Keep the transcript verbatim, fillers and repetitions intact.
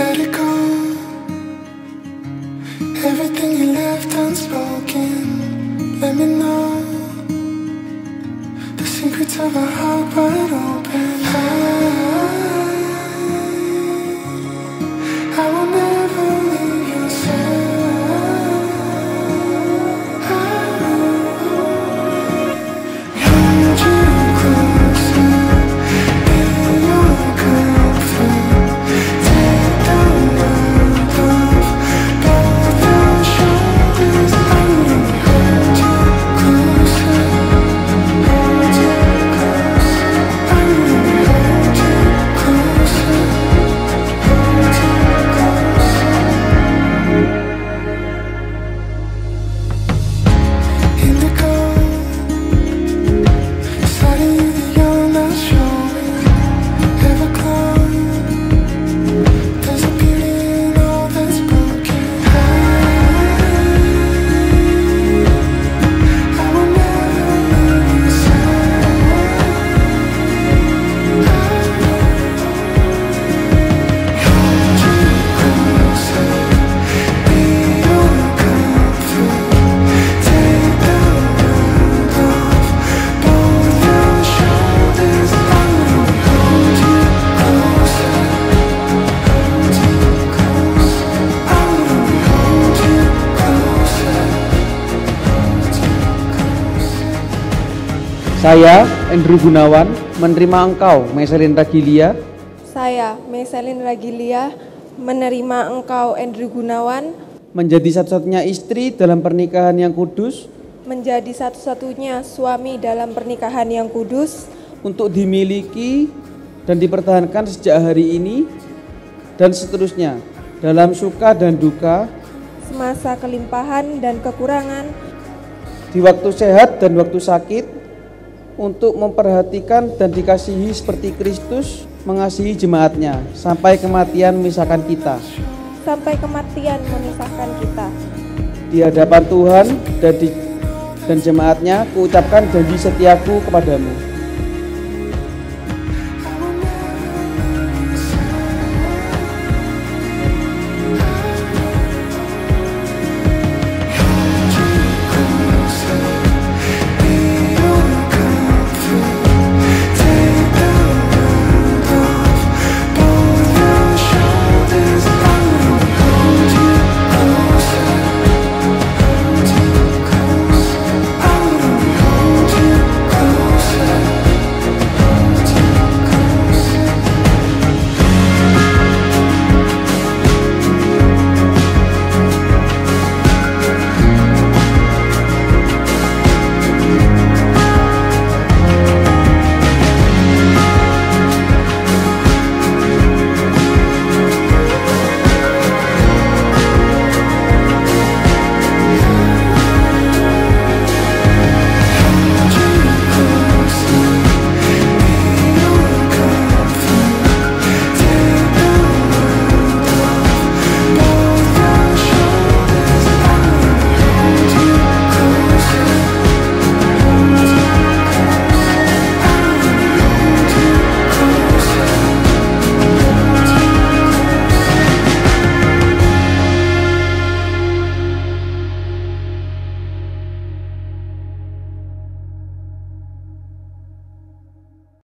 Let it go. Everything you left unspoken. Let me know the secrets of our heart wide open. I, I will never leave your side. I will hold you closer in your comfort. Take the weight off both our shoulders. I will hold you closer, hold you closer. I will hold you closer, hold you closer. Indigo, starting you that you're not showing. Everglow, there's a beauty in all that's broken. I, I will never leave your side. I hold you closer, be your comfort. Take the weight off both your shoulders. I will hold you closer, hold you closer. I will hold you closer, hold you closer. Saya, Andrew Gunawan, menerima engkau, Meselin Ragilia, Saya, Meselin Ragilia, menerima engkau, Andrew Gunawan, menjadi satu-satunya istri dalam pernikahan yang kudus, menjadi satu-satunya suami dalam pernikahan yang kudus, untuk dimiliki dan dipertahankan sejak hari ini dan seterusnya, dalam suka dan duka, semasa kelimpahan dan kekurangan, di waktu sehat dan waktu sakit, untuk memperhatikan dan dikasihi seperti Kristus mengasihi jemaatnya, sampai kematian memisahkan kita. sampai kematian memisahkan kita. Di hadapan Tuhan dan, di, dan jemaatnya, kuucapkan janji setiaku kepadamu.